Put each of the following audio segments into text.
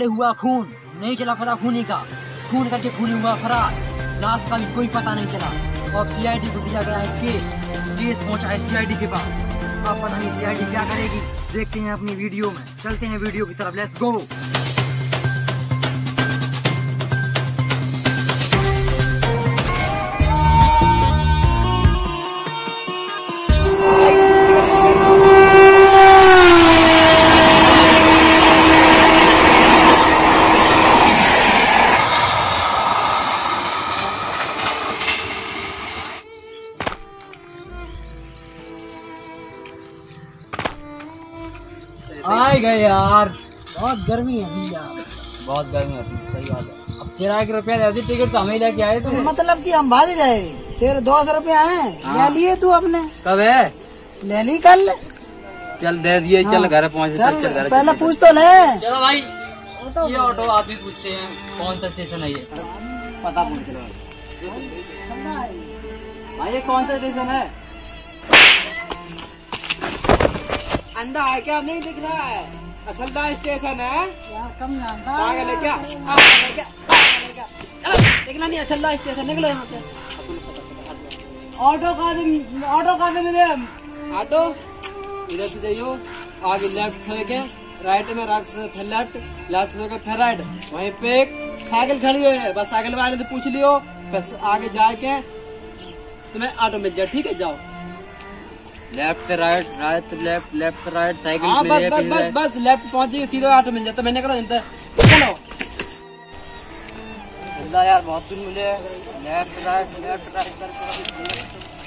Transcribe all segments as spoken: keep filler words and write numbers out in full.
पड़े हुआ खून, नहीं चला पता खूनी का, खून करके खूनी हुआ फरार, लाश का भी कोई पता नहीं चला। अब सीआईडी को दिया गया है केस, केस पहुंचा है सीआईडी के पास। अब पता नहीं सीआईडी क्या करेगी, देखते हैं अपनी वीडियो में। चलते हैं वीडियो की तरफ, लेट्स गो। आए गए यार, बहुत गर्मी है जी यार, बहुत गर्मी होती है, सही बात है। अब किराए के रुपया दे दी, टिकट तो हमें लेके आए थे। मतलब कि हम भाग गए, तेरे दो सौ रुपया है, ले लिए तू अपने। कब है? ले ली कल। चल दे दिए, चल घर पहुँचे। चल, चल घर पहले पूछ तो ले। चलो भाई, ये ऑटो आदमी पूछते हैं कौन सा स्टेशन है ये, पता पूछ लो भाई, ये कौन सा स्टेशन है? अंधा है क्या, नहीं दिख रहा है? असलदा स्टेशन है यार, कम जानता पागल है क्या? देखना नहीं, असलदा स्टेशन, निकलो यहाँ से। ऑटो का दे, ऑटो का दे मेरे। ऑटो इधर से जाइयो, आगे लेफ्ट से के राइट में, राइट से फिर लेफ्ट, लेफ्ट से फिर राइट। वहीं पे एक साइकिल खड़ी है, बस साइकिल वाले से पूछ लियो, फिर आगे जाके तुम्हें ऑटो मिल जाए, ठीक है? जाओ लेफ्ट से राइट, राइट से लेफ्ट, लेफ्ट से राइट, साइकिल हाँ, बस बस बस बस लेफ्ट पहुंची, सीधा ऑटो मिल जाता। मैंने करो चलो यार, बहुत दूर मिले। Left right, left right.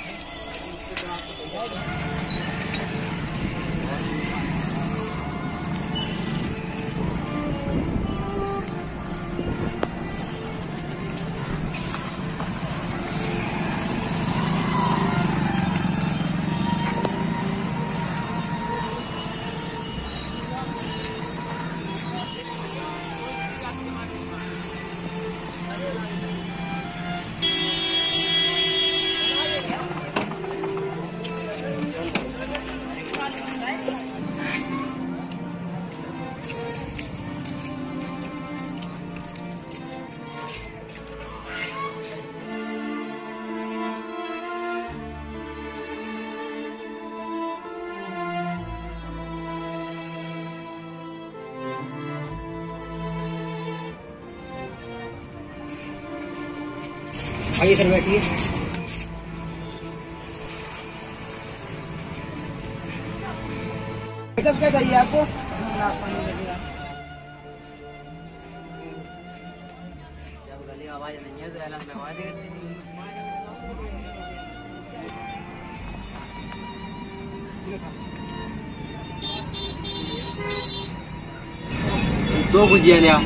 आइए सर, बैठिए। सब क्या चाहिए आपको? जब गली आवाज नहीं है तो ऐलान में आवाज दो भुजिया ले आओ।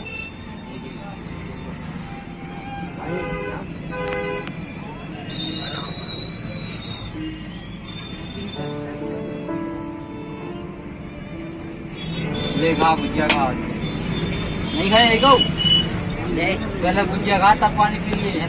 ले खा भुजिया खा, नहीं खाए गो पहले भुजिया खा, तब पानी पी लिए।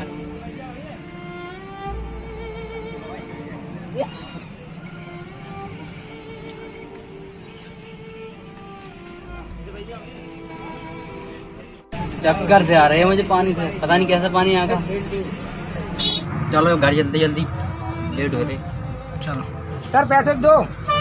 चक्कर से आ रहे हैं मुझे पानी से, पता नहीं कैसा पानी आ गया। चलो घर जल्दी जल्दी, लेट हो रहे। चलो सर, पैसे दो।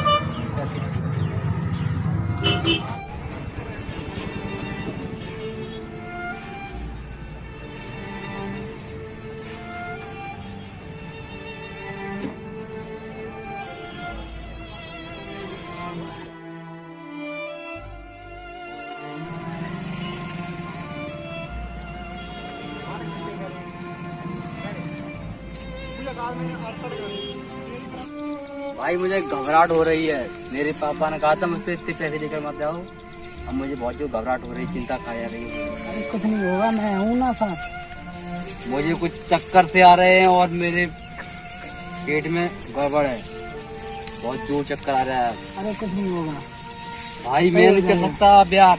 भाई मुझे घबराहट हो रही है, मेरे पापा ने कहा था मुझसे इतने पैसे लेकर मत जाओ। अब मुझे बहुत जो घबराहट हो रही, चिंता खा जा रही है। अरे कुछ नहीं होगा, मैं हूँ ना साथ। मुझे कुछ चक्कर से आ रहे हैं और मेरे पेट में गड़बड़ है, बहुत जोर चक्कर आ रहा है। अरे कुछ नहीं होगा भाई, मैं नहीं कर सकता अब यार।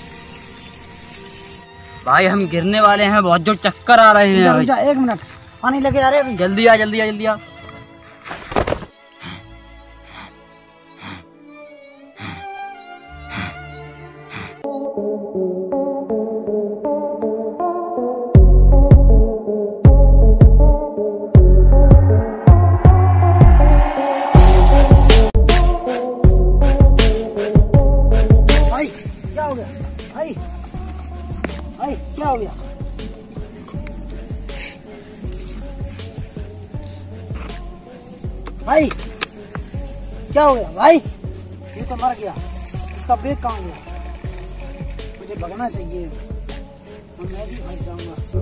भाई हम गिरने वाले हैं, बहुत जोर चक्कर आ रहे हैं। रुक जा, एक मिनट, पानी लेके आ रहे हैं। जल्दी आ जल्दी आ जल्दी आ। भाई क्या हो गया भाई? ये तो मर गया, इसका ब्रेक कहाँ गया? मुझे भगना चाहिए, मैं भी फंस जाऊंगा।